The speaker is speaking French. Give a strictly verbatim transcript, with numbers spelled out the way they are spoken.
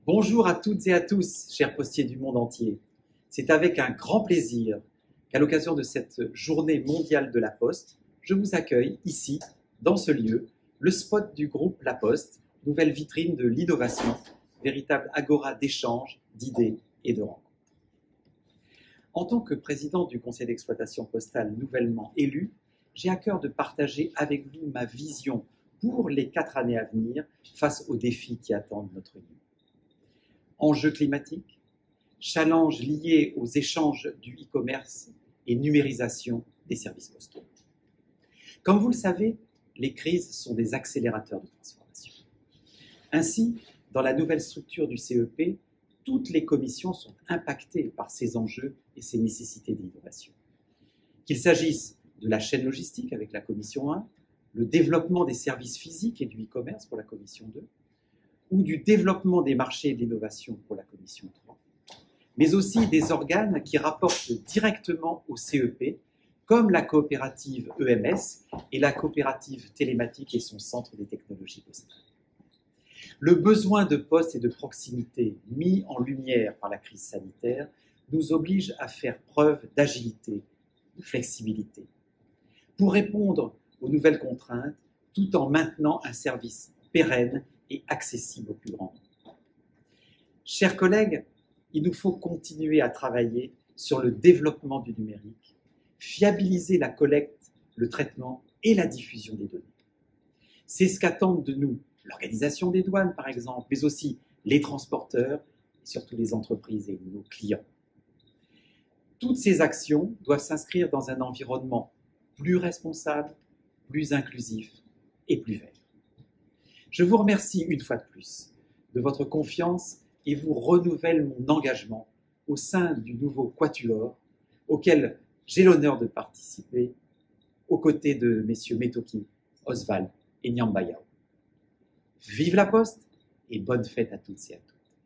Bonjour à toutes et à tous, chers postiers du monde entier. C'est avec un grand plaisir qu'à l'occasion de cette journée mondiale de la Poste, je vous accueille ici, dans ce lieu, le spot du groupe La Poste, nouvelle vitrine de l'innovation, véritable agora d'échange, d'idées et de rencontres. En tant que président du conseil d'exploitation postale nouvellement élu, j'ai à cœur de partager avec vous ma vision pour les quatre années à venir face aux défis qui attendent notre union. Enjeux climatiques, challenges liés aux échanges du e-commerce et numérisation des services postaux. Comme vous le savez, les crises sont des accélérateurs de transformation. Ainsi, dans la nouvelle structure du C E P, toutes les commissions sont impactées par ces enjeux et ces nécessités d'innovation. Qu'il s'agisse de la chaîne logistique avec la commission un, le développement des services physiques et du e-commerce pour la commission deux, ou du développement des marchés et de l'innovation pour la commission trois, mais aussi des organes qui rapportent directement au C E P, comme la coopérative E M S et la coopérative télématique et son centre des technologies postales. Le besoin de poste et de proximité mis en lumière par la crise sanitaire nous oblige à faire preuve d'agilité, de flexibilité, pour répondre aux nouvelles contraintes tout en maintenant un service pérenne et accessible au plus grand nombre. Chers collègues, il nous faut continuer à travailler sur le développement du numérique, fiabiliser la collecte, le traitement et la diffusion des données. C'est ce qu'attendent de nous l'organisation des douanes, par exemple, mais aussi les transporteurs et surtout les entreprises et nos clients. Toutes ces actions doivent s'inscrire dans un environnement plus responsable, plus inclusif et plus vert. Je vous remercie une fois de plus de votre confiance et vous renouvelle mon engagement au sein du nouveau Quatuor, auquel j'ai l'honneur de participer, aux côtés de messieurs Metoki, Oswald et Nyambayao. Vive la Poste et bonne fête à toutes et à tous.